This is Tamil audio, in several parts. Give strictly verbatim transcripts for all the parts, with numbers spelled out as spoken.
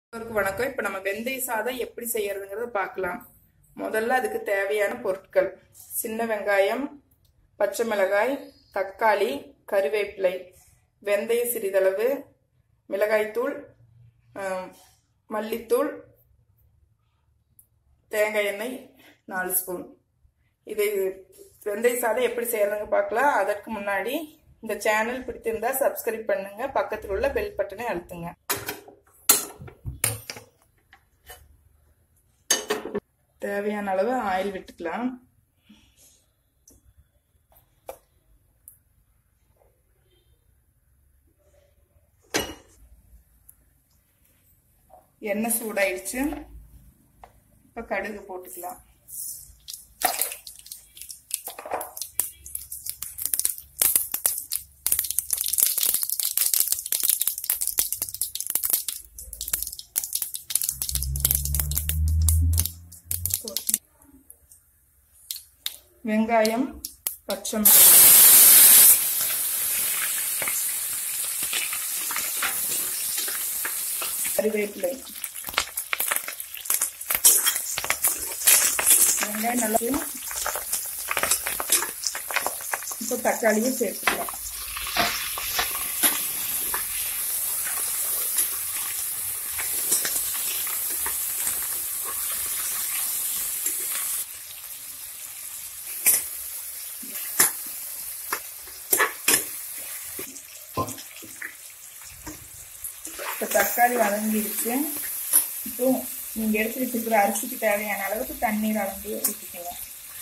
வணக்கம். இப்ப நம்ம வெந்தய சாதம் எப்படி செய்யறதுங்கறத பார்க்கலாம். முதல்ல அதுக்கு தேவையான பொருட்கள்: சின்ன வெங்காயம், பச்சை மிளகாய், தக்காளி, கறிவேப்பிலை, வெந்தயம் சிறிதளவு, மிளகாய்த்தூள், மல்லித்தூள், தேங்காய் எண்ணெய் நாலு ஸ்பூன். இது வெந்தய சாதம் எப்படி செய்யறதுங்க பார்க்கலாம். அதற்கு முன்னாடி இந்த சேனல் பிடித்திருந்தா சப்ஸ்கிரைப் பண்ணுங்க, பக்கத்தில் உள்ள பெல் பட்டனை அழுத்துங்க. தேவையான அளவு ஆயில் விட்டுக்கலாம். எண்ணெய் சூடாயிடுச்சு. இப்ப கடுகு போட்டுக்கலாம். வெங்காயம், பச்சை மிளகாய், கறிவேப்பிலை, வெங்காயம் நல்லா. இப்போ தக்காளியும் சேர்த்துக்கலாம். இப்போ தக்காளி வதங்கிடுச்சு. இப்போ நீங்க எடுத்து வச்சுக்கிற அரிசிக்கு தேவையான அளவுக்கு தண்ணீர் அளந்து ஊற்றிக்கலாம்.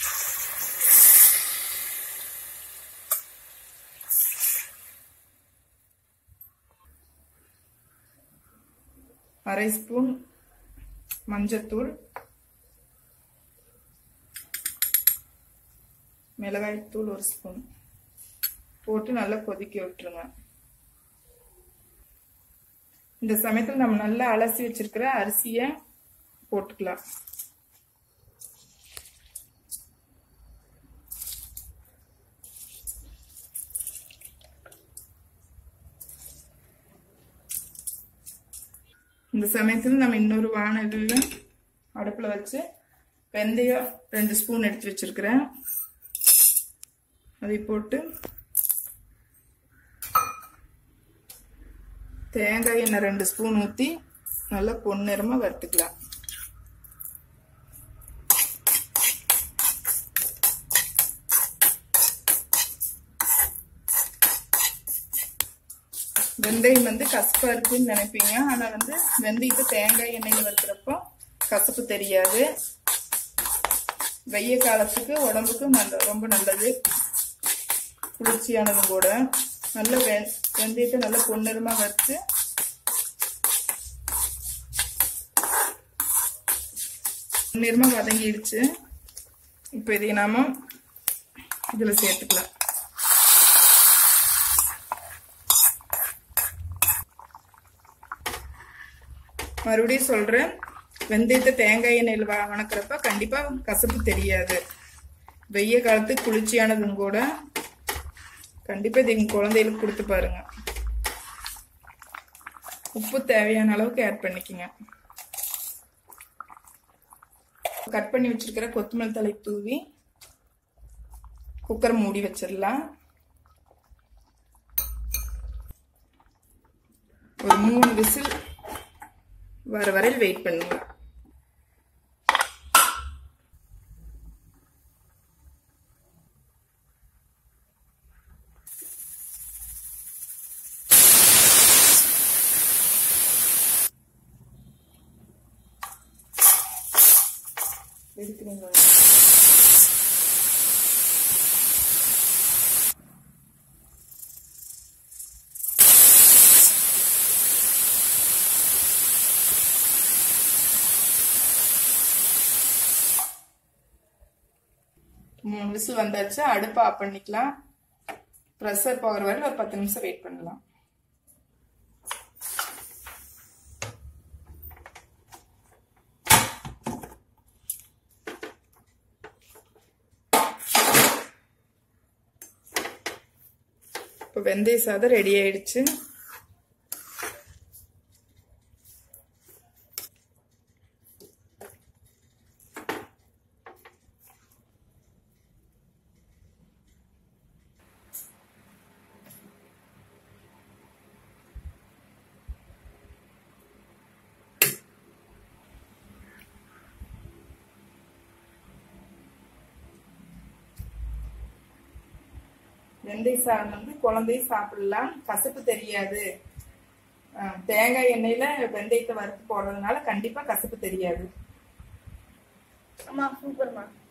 அரை ஸ்பூன் மஞ்சத்தூள், மிளகாய்த்தூள் ஒரு ஸ்பூன் போட்டு நல்லா கொதிக்க விட்டுருங்க. இந்த சமயத்தில் நம்ம நல்லா அலசி வச்சிருக்கிற அரிசியை போட்டுக்கலாம். இந்த சமயத்தில் நம்ம இன்னொரு வாணலில அடுப்புல வச்சு வெந்தயம் ரெண்டு ஸ்பூன் எடுத்து வச்சிருக்கிறேன். அதை போட்டு தேங்காய் எண்ணெய் ரெண்டு ஸ்பூன் ஊற்றி நல்லா பொன்னிறமா வறுத்துக்கலாம். வெந்தயம் வந்து கசப்பா இருக்குன்னு நினைப்பீங்க, ஆனா வந்து வெந்தயத்தை தேங்காய் எண்ணெயில் வறுக்கிறப்போ கசப்பு தெரியாது. வெய்ய காலத்துக்கு உடம்புக்கு நல்ல ரொம்ப நல்லது, குளிர்ச்சியானதும் கூட. நல்ல வெ வெந்தயத்தை நல்லா பொன்னிறமா வறுத்து பொன்னிறமா வதங்கிடுச்சு. இப்போ இதை நாம இதுல சேர்த்துக்கலாம். மறுபடியும் சொல்றேன், வெந்தயத்தை தேங்காய் எண்ணெயில் வணக்கிறப்ப கண்டிப்பா கசப்பு தெரியாது. வெய்ய காலத்துக்கு குளிர்ச்சியானதும் கூட. கண்டிப்பா இது எங்க குழந்தைகளுக்கு கொடுத்து பாருங்க. உப்பு தேவையான அளவுக்கு ஆட் பண்ணிக்கங்க. கட் பண்ணி வச்சிருக்கிற கொத்தமல்லி தழை தூவி குக்கர் மூடி வச்சிடலாம். ஒரு மூணு விசில் வர வரையில் வெயிட் பண்ணுங்க. எடுத்துக்கோங்க. மூணு விசில் வந்தாச்சு. அடுப்பு ஆஃப் பண்ணிக்கலாம். ப்ரெஷர் போகிற வரை ஒரு பத்து நிமிஷம் வெயிட் பண்ணலாம். இப்போ வெந்தய சாதம் ரெடி ஆயிடுச்சு. வெந்தய சாதம் வந்து குழந்தையும் சாப்பிடலாம், கசப்பு தெரியாது. தேங்காய் எண்ணெயில வெந்தயத்தை வறுத்து போடுறதுனால கண்டிப்பா கசப்பு தெரியாது. அம்மா சூப்பர்மா.